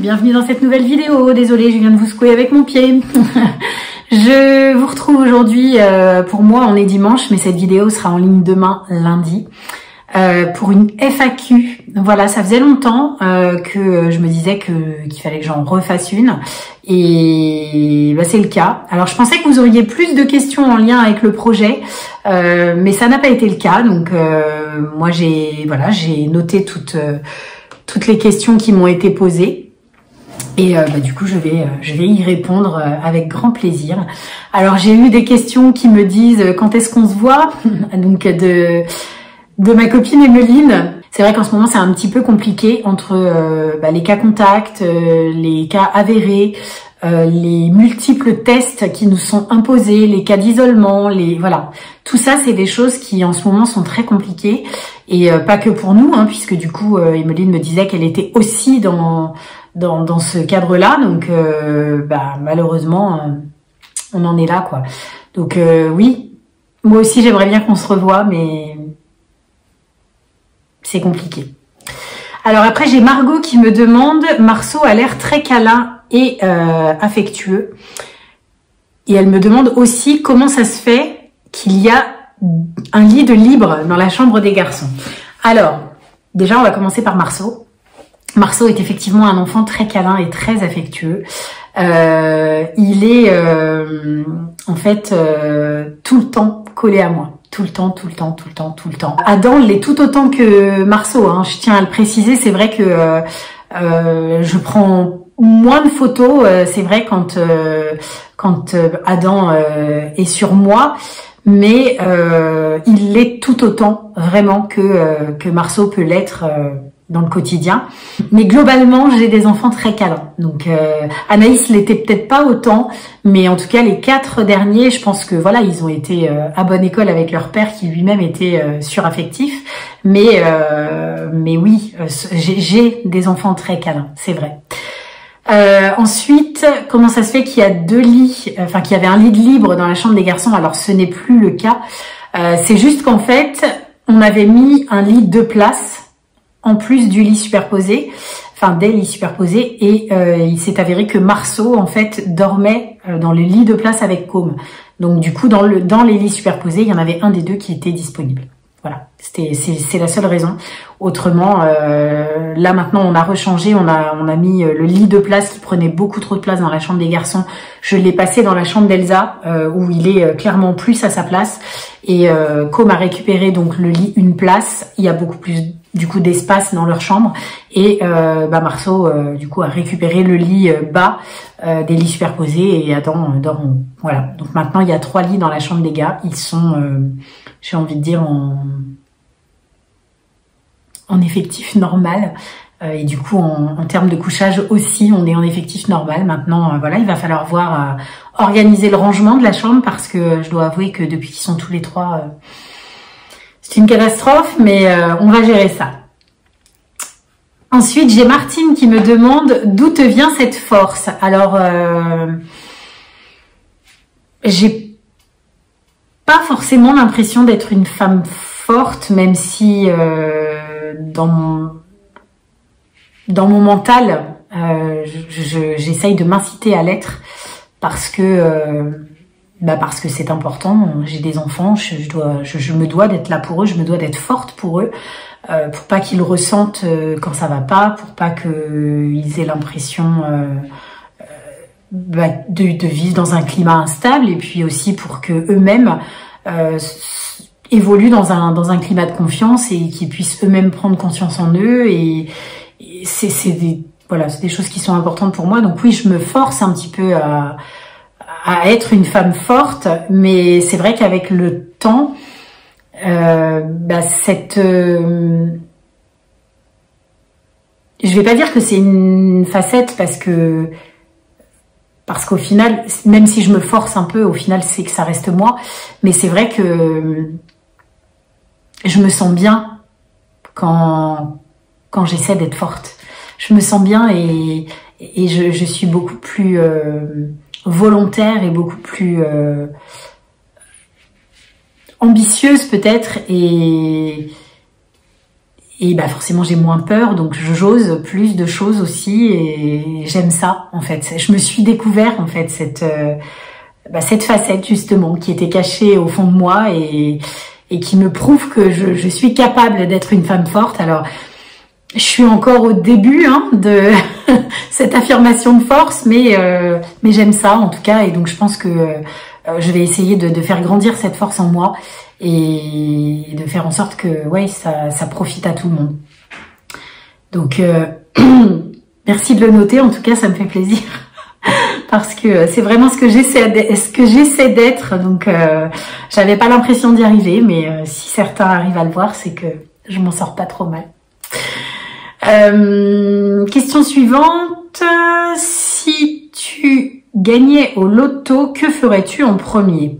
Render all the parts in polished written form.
bienvenue dans cette nouvelle vidéo. Désolée, je viens de vous secouer avec mon pied. Je vous retrouve aujourd'hui, pour moi on est dimanche, mais cette vidéo sera en ligne demain, lundi, pour une FAQ. Voilà, ça faisait longtemps que je me disais qu'il fallait que j'en refasse une, et bah, c'est le cas. Alors je pensais que vous auriez plus de questions en lien avec le projet, mais ça n'a pas été le cas. Donc moi j'ai noté toutes les questions qui m'ont été posées. Et du coup, je vais y répondre avec grand plaisir. Alors, j'ai eu des questions qui me disent quand est-ce qu'on se voit, donc de ma copine Emeline. C'est vrai qu'en ce moment, c'est un petit peu compliqué entre les cas contacts, les cas avérés, les multiples tests qui nous sont imposés, les cas d'isolement, voilà. Tout ça, c'est des choses qui en ce moment sont très compliquées, et pas que pour nous, hein, puisque du coup, Emeline me disait qu'elle était aussi dans ce cadre-là, donc malheureusement on en est là, quoi. Donc oui, moi aussi j'aimerais bien qu'on se revoie, mais c'est compliqué. Alors après, j'ai Margot qui me demande: Marceau a l'air très câlin et affectueux, et elle me demande aussi comment ça se fait qu'il y a un lit de libre dans la chambre des garçons. Alors déjà, on va commencer par Marceau. Marceau est effectivement un enfant très câlin et très affectueux. Il est en fait tout le temps collé à moi. Tout le temps. Adam l'est tout autant que Marceau, hein. Je tiens à le préciser. C'est vrai que je prends moins de photos. C'est vrai quand Adam est sur moi. Mais il l'est tout autant vraiment que Marceau peut l'être dans le quotidien. Mais globalement, j'ai des enfants très câlins. Donc Anaïs l'était peut-être pas autant, mais en tout cas les 4 derniers, je pense que voilà, ils ont été à bonne école avec leur père qui lui-même était suraffectif. Mais oui, j'ai des enfants très câlins, c'est vrai. Ensuite, comment ça se fait qu'il y a 2 lits, enfin qu'il y avait un lit de libre dans la chambre des garçons? Alors ce n'est plus le cas. C'est juste qu'en fait, on avait mis un lit 2 places en plus du lit superposé, enfin des lits superposés, et il s'est avéré que Marceau en fait dormait dans le lit de place avec Côme. Donc du coup dans les lits superposés, il y en avait un des 2 qui était disponible. Voilà, c'est la seule raison. Autrement, là maintenant on a rechangé, on a mis le lit de place qui prenait beaucoup trop de place dans la chambre des garçons. Je l'ai passé dans la chambre d'Elsa où il est clairement plus à sa place. Et Côme a récupéré donc le lit une place. Il y a beaucoup plus du coup d'espace dans leur chambre. Et Marceau du coup a récupéré le lit bas des lits superposés, et Adam dort en haut. Voilà. Donc maintenant il y a 3 lits dans la chambre des gars. Ils sont j'ai envie de dire en effectif normal, et du coup en termes de couchage aussi on est en effectif normal. Maintenant voilà, il va falloir voir organiser le rangement de la chambre, parce que je dois avouer que depuis qu'ils sont tous les 3 c'est une catastrophe, mais on va gérer ça. Ensuite, j'ai Martine qui me demande d'où te vient cette force. Alors j'ai pas forcément l'impression d'être une femme forte, même si dans mon mental, j'essaye de m'inciter à l'être, parce que c'est important. J'ai des enfants, je me dois d'être là pour eux, je me dois d'être forte pour eux, pour pas qu'ils ressentent quand ça va pas, pour pas qu'ils aient l'impression de vivre dans un climat instable, et puis aussi pour que eux-mêmes évoluent dans un climat de confiance, et qu'ils puissent eux-mêmes prendre conscience en eux. Et c'est des choses qui sont importantes pour moi. Donc oui, je me force un petit peu à être une femme forte, mais c'est vrai qu'avec le temps, je vais pas dire que c'est une facette, parce qu'au final, même si je me force un peu, au final c'est que ça reste moi. Mais c'est vrai que je me sens bien quand j'essaie d'être forte. Je me sens bien, et je suis beaucoup plus volontaire et beaucoup plus ambitieuse peut-être, et bah forcément j'ai moins peur, donc j'ose plus de choses aussi et j'aime ça en fait. Je me suis découvert en fait cette facette justement qui était cachée au fond de moi et qui me prouve que je suis capable d'être une femme forte. Alors je suis encore au début de cette affirmation de force, mais j'aime ça en tout cas, et donc je pense que je vais essayer de faire grandir cette force en moi et de faire en sorte que ouais ça profite à tout le monde. Donc merci de le noter, en tout cas ça me fait plaisir parce que c'est vraiment ce que j'essaie d'être. Donc j'avais pas l'impression d'y arriver, mais si certains arrivent à le voir, c'est que je m'en sors pas trop mal. Question suivante. Si tu gagnais au loto, que ferais-tu en premier?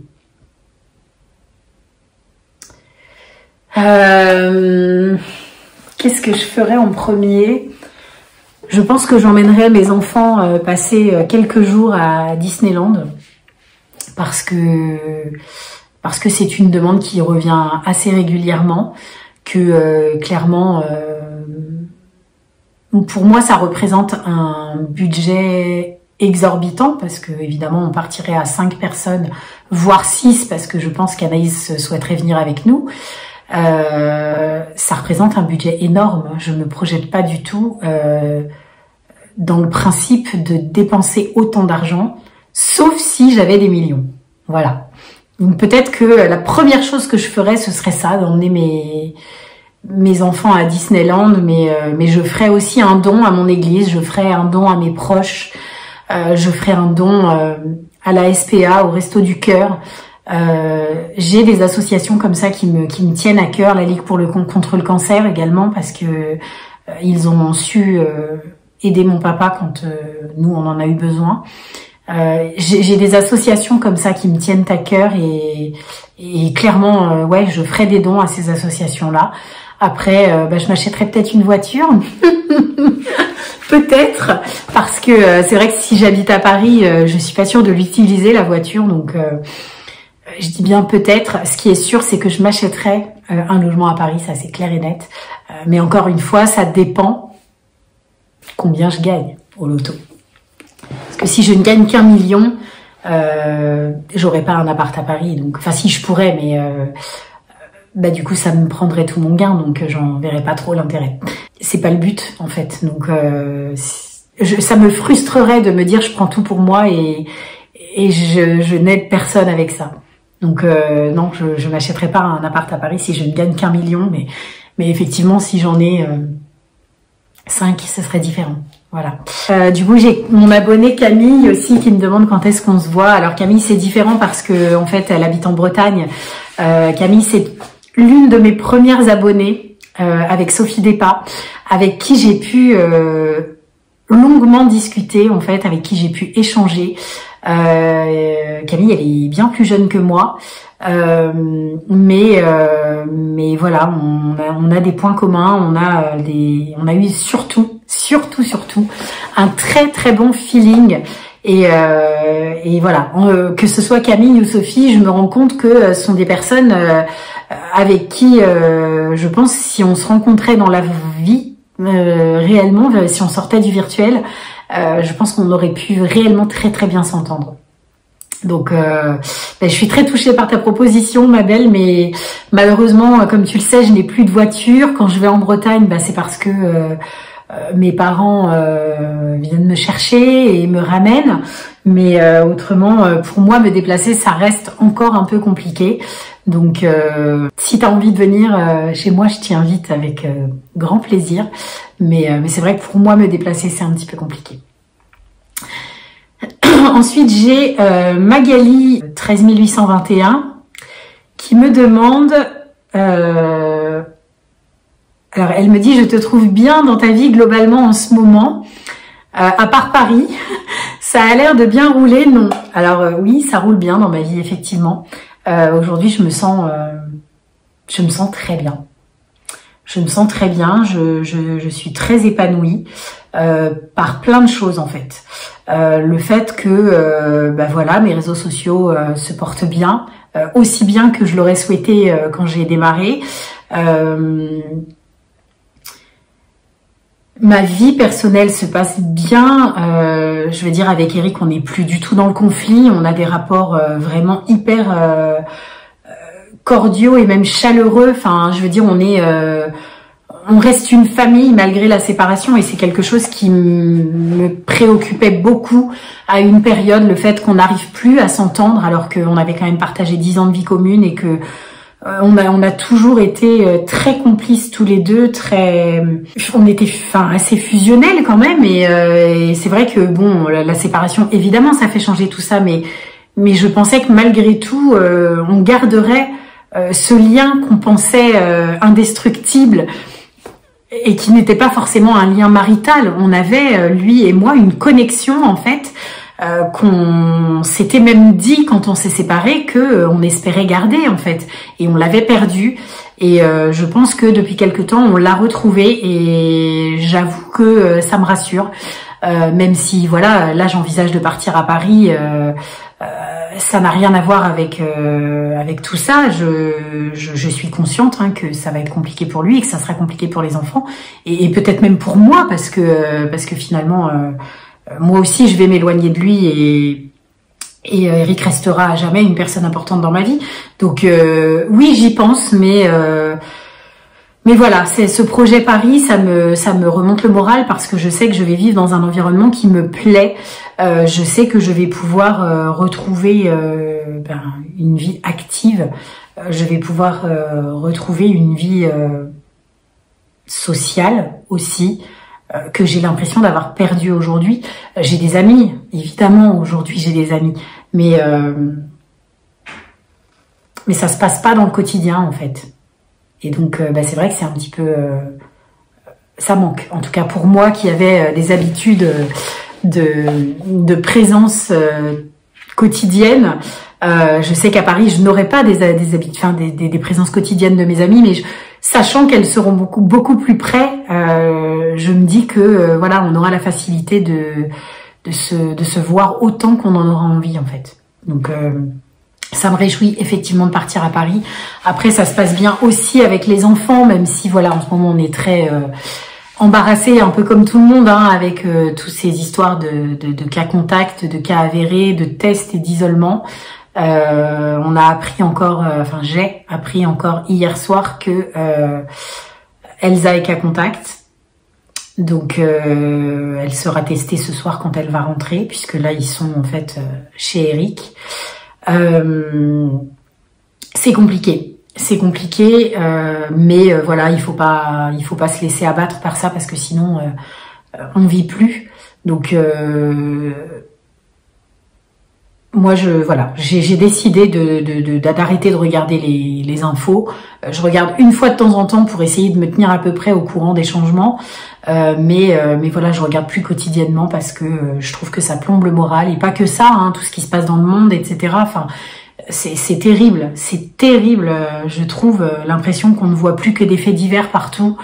Qu'est-ce que je ferais en premier? Je pense que j'emmènerais mes enfants passer quelques jours à Disneyland parce que c'est une demande qui revient assez régulièrement, que clairement pour moi ça représente un budget exorbitant parce que évidemment on partirait à 5 personnes voire 6 parce que je pense qu'Anaïs souhaiterait venir avec nous. Ça représente un budget énorme. Je me projette pas du tout dans le principe de dépenser autant d'argent, sauf si j'avais des millions. Voilà. Donc peut-être que la première chose que je ferais, ce serait ça, d'emmener mes enfants à Disneyland, mais je ferais aussi un don à mon église, je ferais un don à mes proches, je ferais un don à la SPA, au Resto du Cœur. J'ai des associations comme ça qui me tiennent à cœur, la Ligue contre le cancer également, parce que ils ont su aider mon papa quand nous on en a eu besoin. J'ai des associations comme ça qui me tiennent à cœur et clairement ouais, je ferai des dons à ces associations là. Après je m'achèterai peut-être une voiture peut-être, parce que c'est vrai que si j'habite à Paris je suis pas sûre de l'utiliser la voiture, donc je dis bien peut-être. Ce qui est sûr, c'est que je m'achèterai un logement à Paris, ça c'est clair et net. Mais encore une fois, ça dépend combien je gagne au loto. Parce que si je ne gagne qu'1 million, j'aurais pas un appart à Paris. Donc, enfin si je pourrais, mais du coup ça me prendrait tout mon gain, donc j'en verrais pas trop l'intérêt. C'est pas le but en fait. Donc ça me frustrerait de me dire je prends tout pour moi et je n'aide personne avec ça. Donc non, je m'achèterai pas un appart à Paris si je ne gagne qu'1 million, mais effectivement si j'en ai 5, ce serait différent. Voilà. Du coup, j'ai mon abonnée Camille aussi qui me demande quand est-ce qu'on se voit. Alors Camille, c'est différent parce que en fait, elle habite en Bretagne. Camille, c'est l'une de mes premières abonnées avec Sophie Despas, avec qui j'ai pu longuement discuter, en fait, avec qui j'ai pu échanger. Camille, elle est bien plus jeune que moi, mais voilà, on a des points communs, on a eu surtout un très très bon feeling, et voilà, que ce soit Camille ou Sophie, je me rends compte que ce sont des personnes avec qui je pense si on se rencontrait dans la vie réellement, si on sortait du virtuel, je pense qu'on aurait pu réellement très très bien s'entendre. Donc je suis très touchée par ta proposition, ma belle, mais malheureusement, comme tu le sais, je n'ai plus de voiture. Quand je vais en Bretagne, c'est parce que mes parents viennent me chercher et me ramènent. Mais autrement, pour moi, me déplacer, ça reste encore un peu compliqué. Donc si tu as envie de venir chez moi, je t'y invite avec grand plaisir. Mais c'est vrai que pour moi, me déplacer, c'est un petit peu compliqué. Ensuite, j'ai Magali 13821 qui me demande... alors, elle me dit « Je te trouve bien dans ta vie globalement en ce moment, à part Paris. Ça a l'air de bien rouler, non ?» Alors oui, ça roule bien dans ma vie, effectivement. Aujourd'hui, je me sens très bien. Je me sens très bien, je suis très épanouie par plein de choses en fait. Le fait que voilà, mes réseaux sociaux se portent bien, aussi bien que je l'aurais souhaité quand j'ai démarré. Ma vie personnelle se passe bien. Je veux dire, avec Eric, on n'est plus du tout dans le conflit. On a des rapports vraiment hyper cordiaux et même chaleureux. Enfin, je veux dire, on reste une famille malgré la séparation, et c'est quelque chose qui me préoccupait beaucoup à une période, le fait qu'on n'arrive plus à s'entendre alors qu'on avait quand même partagé 10 ans de vie commune et que on a toujours été très complices tous les deux, on était assez fusionnels quand même, et c'est vrai que bon, la séparation évidemment ça fait changer tout ça, mais je pensais que malgré tout on garderait ce lien qu'on pensait indestructible et qui n'était pas forcément un lien marital. On avait lui et moi une connexion en fait. Qu'on s'était même dit quand on s'est séparés que on espérait garder en fait, et on l'avait perdu, et je pense que depuis quelque temps on l'a retrouvé, et j'avoue que ça me rassure, même si voilà, là j'envisage de partir à Paris, ça n'a rien à voir avec tout ça. Je suis consciente que ça va être compliqué pour lui et que ça sera compliqué pour les enfants, et peut-être même pour moi, parce que finalement moi aussi, je vais m'éloigner de lui, et Eric restera à jamais une personne importante dans ma vie. Donc oui, j'y pense, mais voilà, c'est ce projet Paris, ça me remonte le moral, parce que je sais que je vais vivre dans un environnement qui me plaît. Je sais que je vais pouvoir retrouver une vie active. Je vais pouvoir retrouver une vie sociale aussi, que j'ai l'impression d'avoir perdu aujourd'hui. J'ai des amis, évidemment, aujourd'hui j'ai des amis, mais ça se passe pas dans le quotidien en fait. Et donc c'est vrai que c'est un petit peu ça manque, en tout cas pour moi qui avait des habitudes de présence quotidienne. Je sais qu'à Paris je n'aurai pas des habitudes, des présences quotidiennes de mes amis, mais sachant qu'elles seront beaucoup plus près, je me dis que voilà, on aura la facilité de se voir autant qu'on en aura envie en fait. Donc ça me réjouit effectivement de partir à Paris. Après ça se passe bien aussi avec les enfants, même si voilà, en ce moment on est très embarrassé, un peu comme tout le monde, avec toutes ces histoires de cas contacts, de cas avérés, de tests et d'isolement. On a appris encore, j'ai appris encore hier soir que Elsa est cas contact. Donc elle sera testée ce soir quand elle va rentrer, puisque là ils sont en fait chez Eric. C'est compliqué, mais voilà, il faut pas se laisser abattre par ça, parce que sinon on vit plus. Donc moi, j'ai décidé d'arrêter de regarder les infos. Je regarde une fois de temps en temps pour essayer de me tenir à peu près au courant des changements. Mais voilà, je regarde plus quotidiennement, parce que je trouve que ça plombe le moral, et pas que ça, tout ce qui se passe dans le monde, etc. Enfin, c'est terrible, je trouve l'impression qu'on ne voit plus que des faits divers partout.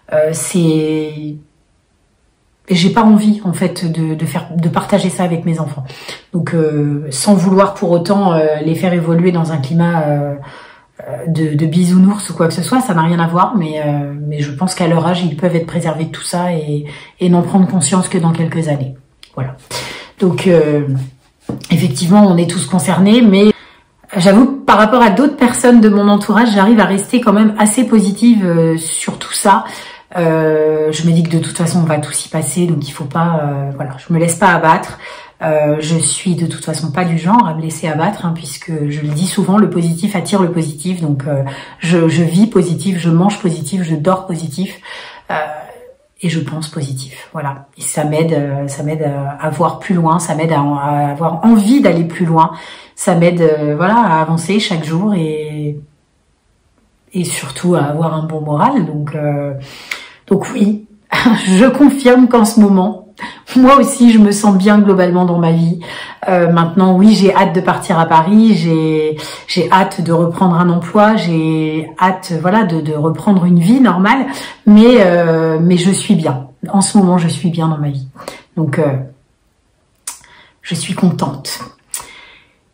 J'ai pas envie en fait de partager ça avec mes enfants. Donc sans vouloir pour autant les faire évoluer dans un climat de bisounours ou quoi que ce soit, ça n'a rien à voir, mais je pense qu'à leur âge ils peuvent être préservés de tout ça, et n'en prendre conscience que dans quelques années. Voilà. Donc effectivement on est tous concernés, mais j'avoue par rapport à d'autres personnes de mon entourage, j'arrive à rester quand même assez positive sur tout ça. Je me dis que de toute façon on va tous y passer, donc il faut pas, voilà, je me laisse pas abattre. Je suis de toute façon pas du genre à me laisser abattre, puisque je le dis souvent, le positif attire le positif. Donc je vis positif, je mange positif, je dors positif, et je pense positif. Voilà, et ça m'aide à voir plus loin, ça m'aide à avoir envie d'aller plus loin, ça m'aide voilà, à avancer chaque jour, et surtout à avoir un bon moral. Donc oui, je confirme qu'en ce moment, moi aussi, je me sens bien globalement dans ma vie. Maintenant, oui, j'ai hâte de partir à Paris, j'ai hâte de reprendre un emploi, j'ai hâte, voilà, de reprendre une vie normale, mais je suis bien. En ce moment, je suis bien dans ma vie. Donc, je suis contente.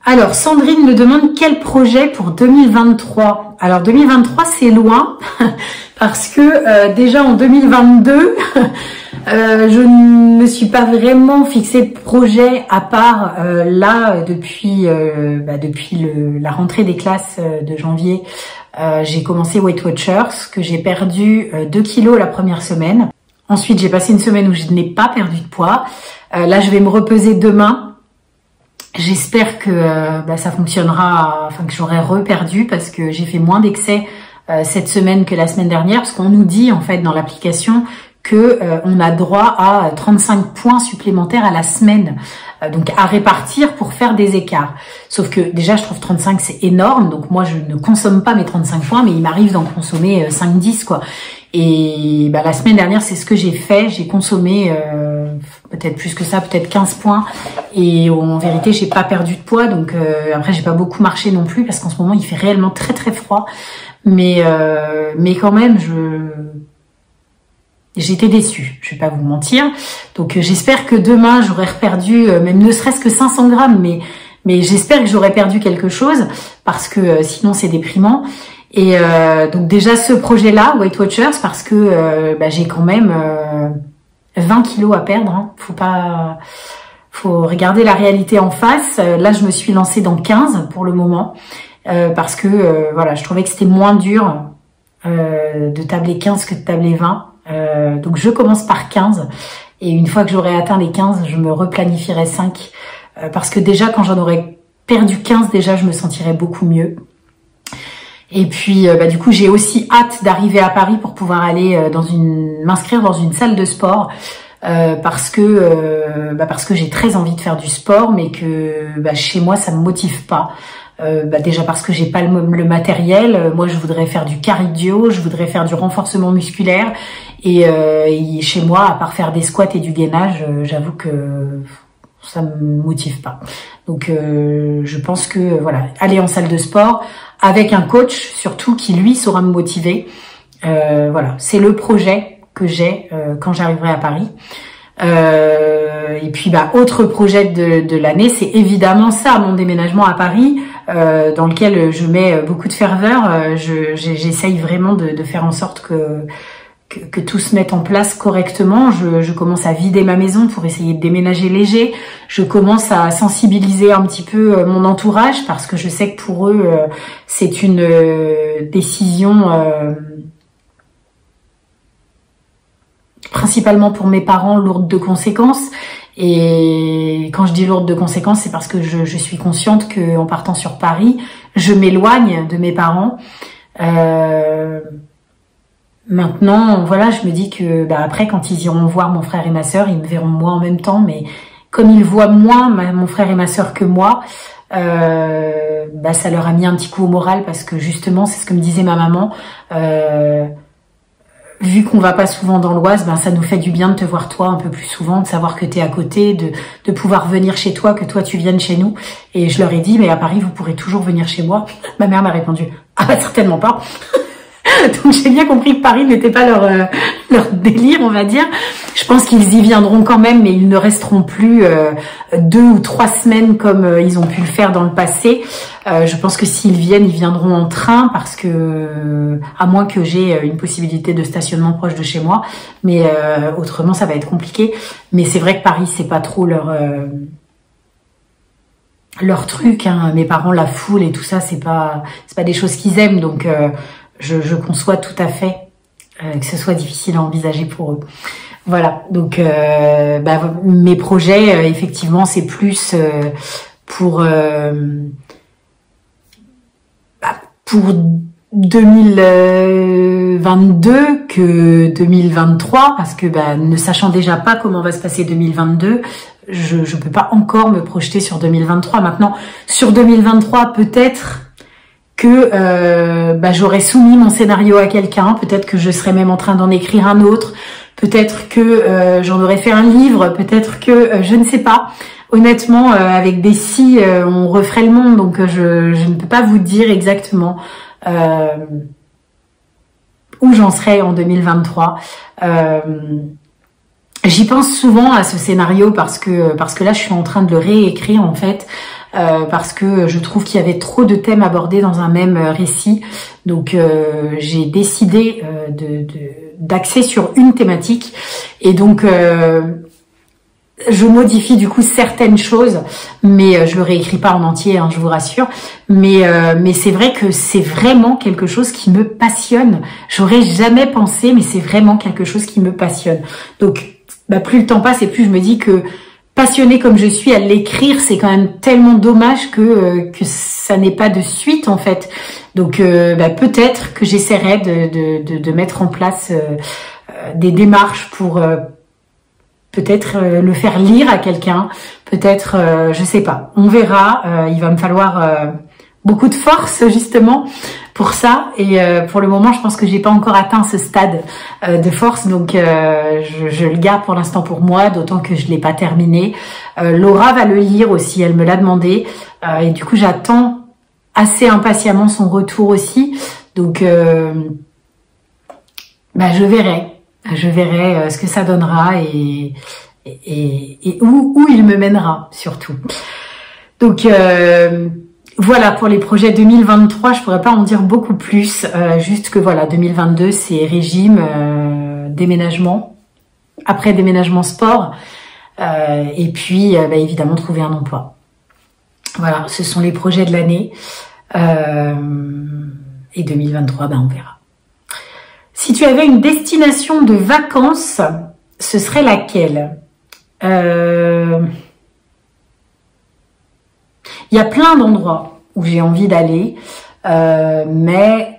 Alors, Sandrine me demande quel projet pour 2023. Alors, 2023, c'est loin, parce que déjà en 2022, je ne me suis pas vraiment fixé de projet à part là, depuis la rentrée des classes de janvier. J'ai commencé Weight Watchers, que j'ai perdu 2 kilos la première semaine. Ensuite, j'ai passé une semaine où je n'ai pas perdu de poids. Là, je vais me repeser demain. J'espère que ça fonctionnera, enfin que j'aurai reperdu parce que j'ai fait moins d'excès cette semaine que la semaine dernière, parce qu'on nous dit en fait dans l'application que on a droit à 35 points supplémentaires à la semaine, donc à répartir pour faire des écarts. Sauf que déjà je trouve 35 c'est énorme, donc moi je ne consomme pas mes 35 points, mais il m'arrive d'en consommer 5-10 quoi. Et la semaine dernière c'est ce que j'ai fait, j'ai consommé peut-être plus que ça, peut-être 15 points, et en vérité j'ai pas perdu de poids, donc après j'ai pas beaucoup marché non plus parce qu'en ce moment il fait réellement très très froid, mais quand même j'ai été déçue, je vais pas vous mentir. Donc j'espère que demain j'aurai reperdu même ne serait-ce que 500 grammes, mais j'espère que j'aurai perdu quelque chose parce que sinon c'est déprimant. Et donc déjà ce projet-là, Weight Watchers, parce que j'ai quand même 20 kilos à perdre. Hein. Faut regarder la réalité en face. Là je me suis lancée dans 15 pour le moment parce que voilà, je trouvais que c'était moins dur de tabler 15 que de tabler 20. Donc je commence par 15 et une fois que j'aurai atteint les 15, je me replanifierai 5 parce que déjà quand j'en aurai perdu 15, déjà je me sentirai beaucoup mieux. Et puis du coup j'ai aussi hâte d'arriver à Paris pour pouvoir aller m'inscrire dans une salle de sport parce que j'ai très envie de faire du sport, mais que chez moi ça me motive pas. Déjà parce que j'ai pas le matériel. Moi je voudrais faire du cardio, je voudrais faire du renforcement musculaire, et chez moi à part faire des squats et du gainage, j'avoue que ça me motive pas. Donc je pense que voilà, aller en salle de sport avec un coach surtout qui lui saura me motiver, voilà, c'est le projet que j'ai quand j'arriverai à Paris. Et puis autre projet de l'année, c'est évidemment ça, mon déménagement à Paris, dans lequel je mets beaucoup de ferveur. J'essaye vraiment de faire en sorte que tout se mette en place correctement. Je commence à vider ma maison pour essayer de déménager léger. Je commence à sensibiliser un petit peu mon entourage parce que je sais que pour eux, c'est une décision principalement pour mes parents lourde de conséquences. Et quand je dis lourde de conséquences, c'est parce que je suis consciente que en partant sur Paris, je m'éloigne de mes parents. Maintenant, voilà, je me dis que après, quand ils iront voir mon frère et ma sœur, ils me verront moi en même temps, mais comme ils voient moins mon frère et ma sœur que moi, ça leur a mis un petit coup au moral parce que justement, c'est ce que me disait ma maman. Vu qu'on va pas souvent dans l'Oise, ça nous fait du bien de te voir toi un peu plus souvent, de savoir que t'es à côté, de pouvoir venir chez toi, que toi tu viennes chez nous. Et je leur ai dit, mais à Paris, vous pourrez toujours venir chez moi. Ma mère m'a répondu, ah certainement pas. Donc j'ai bien compris que Paris n'était pas leur délire, on va dire. Je pense qu'ils y viendront quand même, mais ils ne resteront plus 2 ou 3 semaines comme ils ont pu le faire dans le passé. Je pense que s'ils viennent, ils viendront en train parce que, à moins que j'ai une possibilité de stationnement proche de chez moi, mais autrement ça va être compliqué. Mais c'est vrai que Paris, c'est pas trop leur truc. Hein. Mes parents, la foule et tout ça, c'est pas des choses qu'ils aiment, donc je conçois tout à fait que ce soit difficile à envisager pour eux. Voilà, donc mes projets, effectivement, c'est plus pour 2022 que 2023, parce que ne sachant déjà pas comment va se passer 2022, je peux pas encore me projeter sur 2023. Maintenant, sur 2023, peut-être que j'aurais soumis mon scénario à quelqu'un, peut-être que je serais même en train d'en écrire un autre, peut-être que j'en aurais fait un livre, peut-être que je ne sais pas. Honnêtement, avec des si, on referait le monde, donc je ne peux pas vous dire exactement où j'en serai en 2023. J'y pense souvent à ce scénario parce que là je suis en train de le réécrire en fait, parce que je trouve qu'il y avait trop de thèmes abordés dans un même récit. Donc j'ai décidé d'axer sur une thématique et donc je modifie du coup certaines choses, mais je le réécris pas en entier, hein, je vous rassure. Mais c'est vrai que c'est vraiment quelque chose qui me passionne. J'aurais jamais pensé, mais c'est vraiment quelque chose qui me passionne. Donc, plus le temps passe et plus je me dis que passionnée comme je suis à l'écrire, c'est quand même tellement dommage que ça n'ait pas de suite en fait. Donc, peut-être que j'essaierai de mettre en place des démarches pour peut-être le faire lire à quelqu'un, peut-être, je sais pas, on verra. Il va me falloir beaucoup de force justement pour ça. Et pour le moment, je pense que j'ai pas encore atteint ce stade de force, donc je le garde pour l'instant pour moi, d'autant que je l'ai pas terminé. Laura va le lire aussi, elle me l'a demandé, et du coup j'attends assez impatiemment son retour aussi. Donc, je verrai. Je verrai ce que ça donnera et où il me mènera surtout. Donc voilà pour les projets 2023, je pourrais pas en dire beaucoup plus, juste que voilà 2022 c'est régime, déménagement, après déménagement sport, et puis évidemment trouver un emploi. Voilà, ce sont les projets de l'année, et 2023 on verra. Si tu avais une destination de vacances, ce serait laquelle? Il y a plein d'endroits où j'ai envie d'aller, mais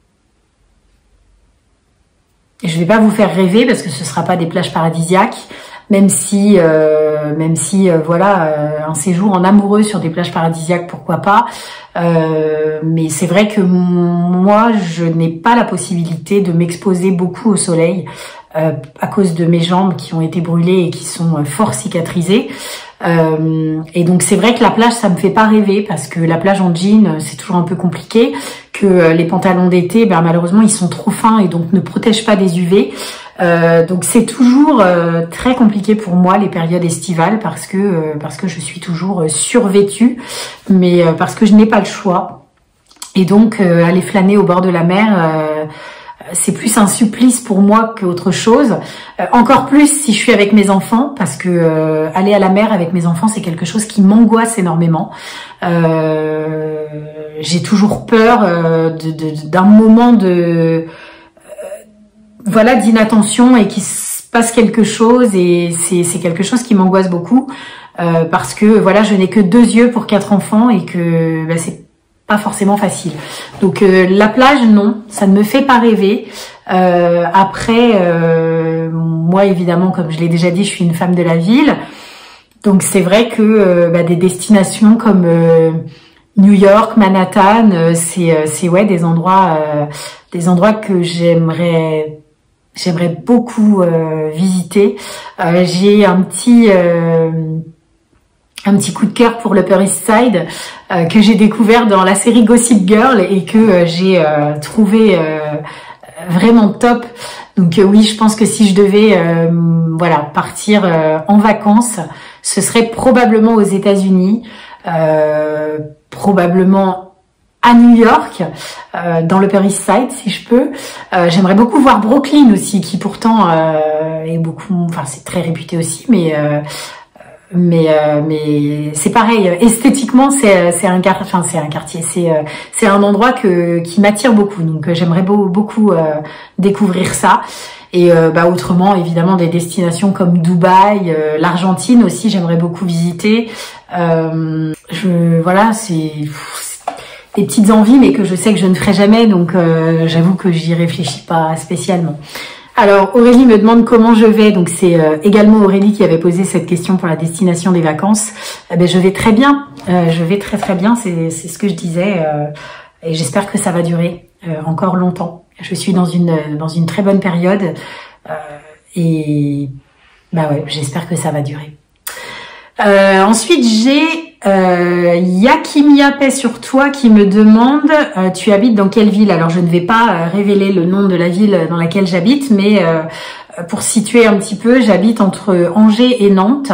je vais pas vous faire rêver parce que ce sera pas des plages paradisiaques, même si voilà, un séjour en amoureux sur des plages paradisiaques, pourquoi pas. Mais c'est vrai que moi, je n'ai pas la possibilité de m'exposer beaucoup au soleil à cause de mes jambes qui ont été brûlées et qui sont fort cicatrisées. Et donc c'est vrai que la plage, ça me fait pas rêver parce que la plage en jean, c'est toujours un peu compliqué, que les pantalons d'été, malheureusement, ils sont trop fins et donc ne protègent pas des UV. Donc c'est toujours très compliqué pour moi les périodes estivales parce que je suis toujours survêtue, mais parce que je n'ai pas le choix. Et donc aller flâner au bord de la mer, c'est plus un supplice pour moi qu'autre chose. Encore plus si je suis avec mes enfants, parce que aller à la mer avec mes enfants, c'est quelque chose qui m'angoisse énormément. J'ai toujours peur d'un moment d'inattention et qu'il se passe quelque chose, et c'est quelque chose qui m'angoisse beaucoup parce que voilà, je n'ai que 2 yeux pour 4 enfants et que c'est pas forcément facile. Donc la plage, non, ça ne me fait pas rêver. Après, moi évidemment, comme je l'ai déjà dit, je suis une femme de la ville, donc c'est vrai que des destinations comme New York, Manhattan, c'est ouais des endroits que j'aimerais beaucoup visiter. J'ai un petit coup de cœur pour l'Upper East Side que j'ai découvert dans la série Gossip Girl et que j'ai trouvé vraiment top. Donc oui, je pense que si je devais partir en vacances, ce serait probablement aux États-Unis, probablement à New York, dans l'Upper East Side si je peux. J'aimerais beaucoup voir Brooklyn aussi, qui pourtant est c'est très réputé aussi, mais c'est pareil, esthétiquement c'est un quartier, c'est un endroit qui m'attire beaucoup, donc j'aimerais beaucoup découvrir ça. Et autrement évidemment des destinations comme Dubaï, l'Argentine aussi j'aimerais beaucoup visiter. C'est des petites envies, mais que je sais que je ne ferai jamais, donc j'avoue que j'y réfléchis pas spécialement. Alors Aurélie me demande comment je vais, donc c'est également Aurélie qui avait posé cette question pour la destination des vacances. Je vais très bien, je vais très bien, c'est ce que je disais, et j'espère que ça va durer encore longtemps. Je suis dans une très bonne période, et j'espère que ça va durer. Ensuite j'ai Yakimia Paix sur toi qui me demande tu habites dans quelle ville? Alors je ne vais pas révéler le nom de la ville dans laquelle j'habite, mais pour situer un petit peu, j'habite entre Angers et Nantes,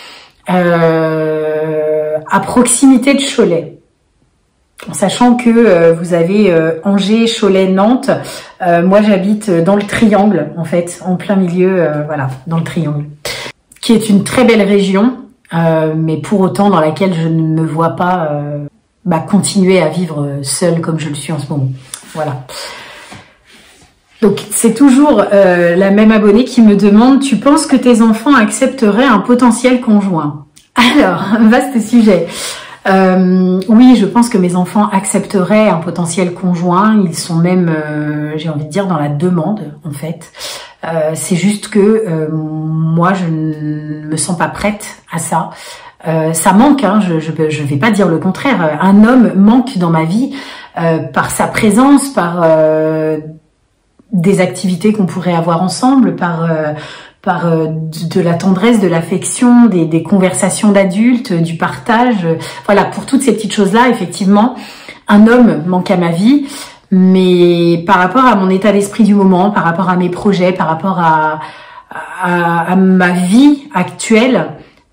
à proximité de Cholet. En sachant que vous avez Angers, Cholet, Nantes, moi j'habite dans le triangle en fait, en plein milieu, voilà, dans le triangle, qui est une très belle région, mais pour autant dans laquelle je ne me vois pas continuer à vivre seule comme je le suis en ce moment. Voilà. Donc c'est toujours la même abonnée qui me demande, tu penses que tes enfants accepteraient un potentiel conjoint? Alors, vaste sujet. Oui, je pense que mes enfants accepteraient un potentiel conjoint. Ils sont même, j'ai envie de dire, dans la demande, en fait. C'est juste que moi, je ne me sens pas prête à ça. Ça manque, hein, je vais pas dire le contraire. Un homme manque dans ma vie par sa présence, par des activités qu'on pourrait avoir ensemble, par de la tendresse, de l'affection, des conversations d'adultes, du partage. Voilà, pour toutes ces petites choses-là, effectivement, un homme manque à ma vie. Mais par rapport à mon état d'esprit du moment, par rapport à mes projets, par rapport à ma vie actuelle,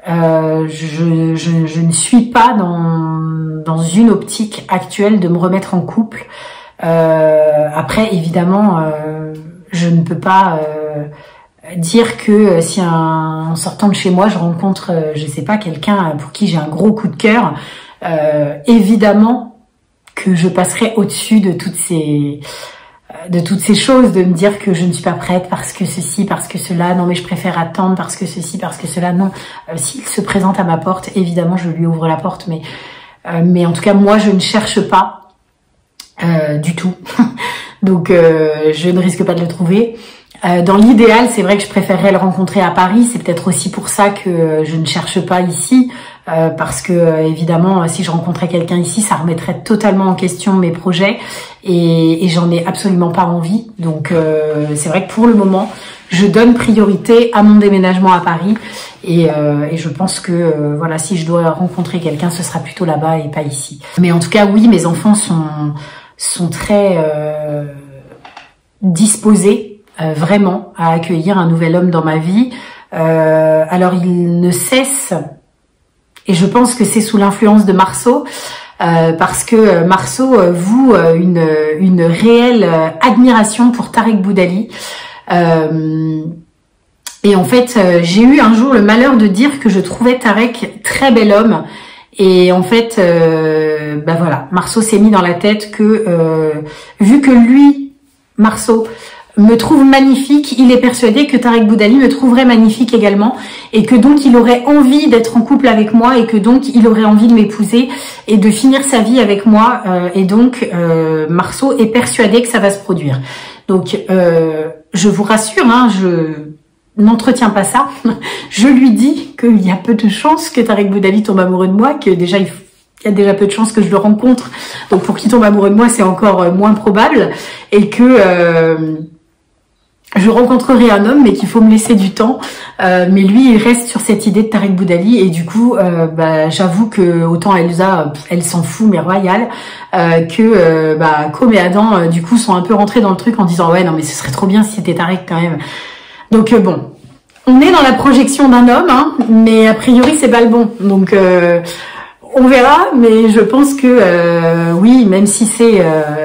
je ne suis pas dans une optique actuelle de me remettre en couple. Après, évidemment, je ne peux pas dire que si en sortant de chez moi, je rencontre, je sais pas, quelqu'un pour qui j'ai un gros coup de cœur, évidemment que je passerai au-dessus de toutes ces choses, de me dire que je ne suis pas prête parce que ceci, parce que cela, non mais je préfère attendre parce que ceci, parce que cela, non. S'il se présente à ma porte, évidemment je lui ouvre la porte, mais en tout cas moi je ne cherche pas du tout, donc je ne risque pas de le trouver. Dans l'idéal, c'est vrai que je préférerais le rencontrer à Paris. C'est peut-être aussi pour ça que je ne cherche pas ici, parce que évidemment, si je rencontrais quelqu'un ici, ça remettrait totalement en question mes projets et j'en ai absolument pas envie. Donc c'est vrai que pour le moment, je donne priorité à mon déménagement à Paris et je pense que voilà, si je dois rencontrer quelqu'un, ce sera plutôt là-bas et pas ici. Mais en tout cas, oui, mes enfants sont très disposés. Vraiment à accueillir un nouvel homme dans ma vie. Alors il ne cesse, et je pense que c'est sous l'influence de Marceau, parce que Marceau voue une réelle admiration pour Tarek Boudali. Et en fait, j'ai eu un jour le malheur de dire que je trouvais Tarek très bel homme. Et en fait, voilà, Marceau s'est mis dans la tête que, vu que lui, Marceau, me trouve magnifique, il est persuadé que Tarek Boudali me trouverait magnifique également et que donc il aurait envie d'être en couple avec moi et que donc il aurait envie de m'épouser et de finir sa vie avec moi et donc Marceau est persuadé que ça va se produire. Donc je vous rassure, hein, je n'entretiens pas ça, je lui dis qu'il y a peu de chances que Tarek Boudali tombe amoureux de moi, que déjà il y a déjà peu de chances que je le rencontre, donc pour qu'il tombe amoureux de moi c'est encore moins probable et que je rencontrerai un homme, mais qu'il faut me laisser du temps. Mais lui, il reste sur cette idée de Tarek Boudali. Et du coup, j'avoue que autant Elsa, elle s'en fout, mais royale, que Com et Adam, du coup, sont un peu rentrés dans le truc en disant « Ouais, non, mais ce serait trop bien si c'était Tarek quand même. » Donc bon, on est dans la projection d'un homme, hein, mais a priori, c'est pas le bon. Donc on verra, mais je pense que oui, même si c'est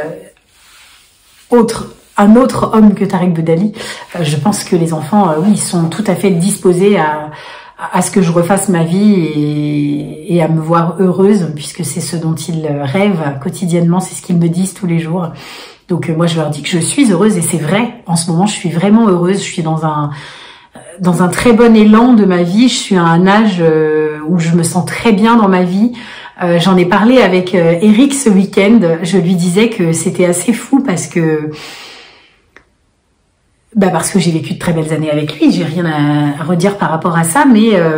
un autre homme que Tarek Boudali, je pense que les enfants, oui, sont tout à fait disposés à ce que je refasse ma vie et à me voir heureuse, puisque c'est ce dont ils rêvent quotidiennement, c'est ce qu'ils me disent tous les jours. Donc moi, je leur dis que je suis heureuse, et c'est vrai, en ce moment, je suis vraiment heureuse, je suis dans un très bon élan de ma vie, je suis à un âge où je me sens très bien dans ma vie. J'en ai parlé avec Eric ce week-end, je lui disais que c'était assez fou parce que j'ai vécu de très belles années avec lui, j'ai rien à redire par rapport à ça,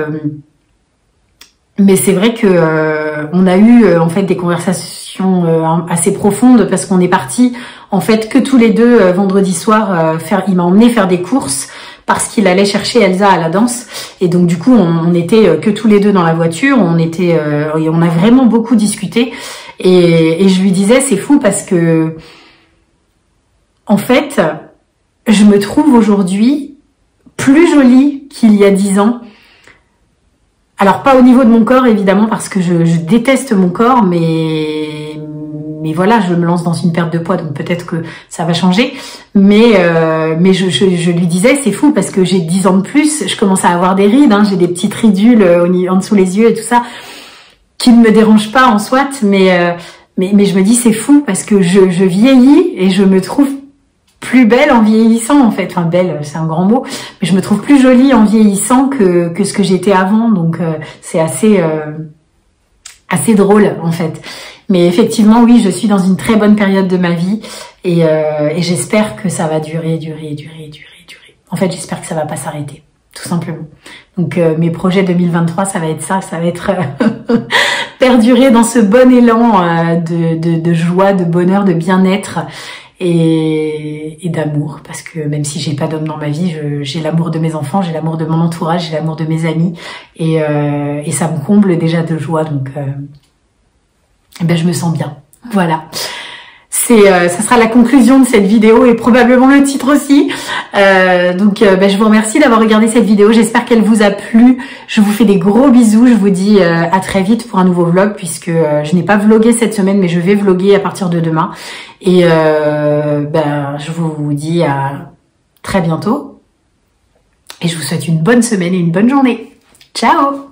mais c'est vrai que on a eu en fait des conversations assez profondes parce qu'on est partis en fait que tous les deux vendredi soir il m'a emmené faire des courses parce qu'il allait chercher Elsa à la danse. Et donc du coup, on était que tous les deux dans la voiture. On a vraiment beaucoup discuté. Et je lui disais, c'est fou parce que, en fait, je me trouve aujourd'hui plus jolie qu'il y a 10 ans. Alors pas au niveau de mon corps évidemment parce que je déteste mon corps, mais voilà, je me lance dans une perte de poids, donc peut-être que ça va changer. Mais je lui disais, c'est fou parce que j'ai 10 ans de plus, je commence à avoir des rides, hein, j'ai des petites ridules en dessous les yeux et tout ça, qui ne me dérangent pas en soit, mais je me dis c'est fou parce que je vieillis et je me trouve plus belle en vieillissant en fait. Enfin belle, c'est un grand mot, mais je me trouve plus jolie en vieillissant que ce que j'étais avant, donc c'est assez drôle en fait. Mais effectivement, oui, je suis dans une très bonne période de ma vie et j'espère que ça va durer. En fait, j'espère que ça va pas s'arrêter, tout simplement. Donc mes projets 2023, ça va être ça va être perdurer dans ce bon élan de joie, de bonheur, de bien-être et d'amour, parce que même si j'ai pas d'homme dans ma vie, j'ai l'amour de mes enfants, j'ai l'amour de mon entourage, j'ai l'amour de mes amis et ça me comble déjà de joie, donc je me sens bien. Voilà. Ça sera la conclusion de cette vidéo et probablement le titre aussi. Je vous remercie d'avoir regardé cette vidéo. J'espère qu'elle vous a plu. Je vous fais des gros bisous. Je vous dis à très vite pour un nouveau vlog puisque je n'ai pas vlogué cette semaine, mais je vais vloguer à partir de demain. Et je vous dis à très bientôt. Et je vous souhaite une bonne semaine et une bonne journée. Ciao!